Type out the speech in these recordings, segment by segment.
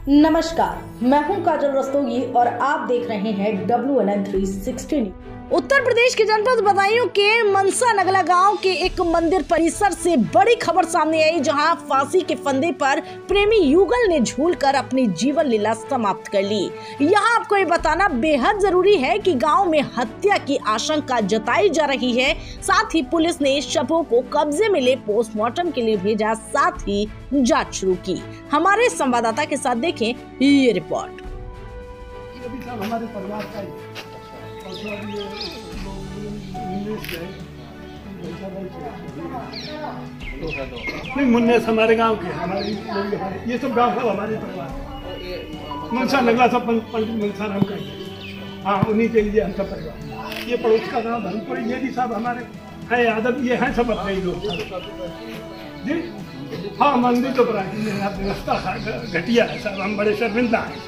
नमस्कार, मैं हूं काजल रस्तोगी और आप देख रहे हैं WNN 360। उत्तर प्रदेश के जनपद बदायूं के मनसा नगला गांव के एक मंदिर परिसर से बड़ी खबर सामने आई, जहां फांसी के फंदे पर प्रेमी युगल ने झूलकर अपनी जीवन लीला समाप्त कर ली। यहां आपको ये बताना बेहद जरूरी है कि गांव में हत्या की आशंका जताई जा रही है। साथ ही पुलिस ने शवों को कब्जे में ले पोस्टमार्टम के लिए भेजा, साथ ही जांच शुरू की। हमारे संवाददाता के साथ देखें ये रिपोर्ट। हमारे परिवार का नहीं, मुन्नेस हमारे गांव के, हमारे ये सब गांव सब हमारे परिवार। मनसा नगला सब पंडित मनसा राम का, हाँ उन्हीं के लिए हम सब परिवार। ये पड़ोस का गांव धर्मपुर, ये भी सब हमारे है यादव, ये हैं सब अपने ही लोग जी। हाँ, मंदिर तो प्राचीन है, व्यवस्था घटिया है सर, हम बड़े शर्मिंदा हैं।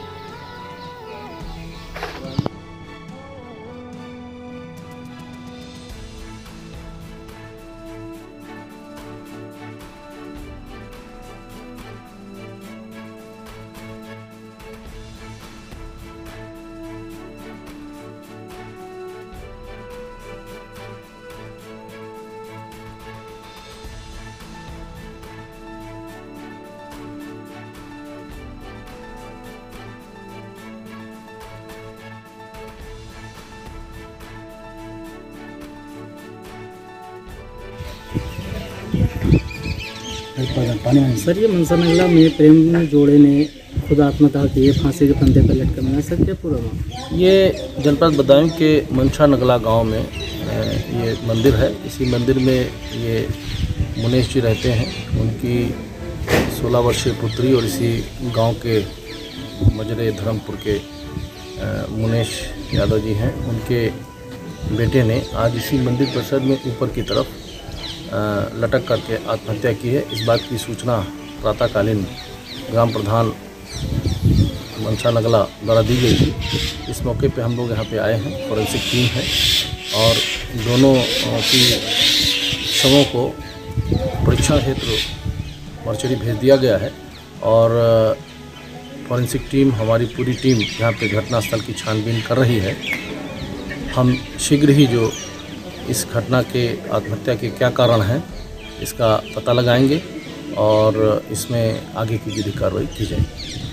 सर, ये मनसा नगला में प्रेम जोड़े ने खुद आत्महत्या की है, फांसी के फंदे पर लटका मिला। सर क्या पूरा हुआ? ये जनपद बदायूं के मनसा नगला गांव में ये मंदिर है। इसी मंदिर में ये मुनेश जी रहते हैं। उनकी 16 वर्षीय पुत्री और इसी गांव के मजरे धर्मपुर के मुनेश यादव जी हैं। उनके बेटे ने आज इसी मंदिर परिसर में ऊपर की तरफ लटक करके आत्महत्या की है। इस बात की सूचना प्रातःकालीन ग्राम प्रधान मनसा नगला द्वारा दी गई थी। इस मौके पे हम लोग यहाँ पे आए हैं, फॉरेंसिक टीम है और दोनों की शवों को परीक्षण हेतु मर्चरी भेज दिया गया है और फॉरेंसिक टीम, हमारी पूरी टीम यहाँ पे घटनास्थल की छानबीन कर रही है। हम शीघ्र ही जो इस घटना के आत्महत्या के क्या कारण हैं इसका पता लगाएंगे और इसमें आगे की विधिक कार्रवाई की जाएगी।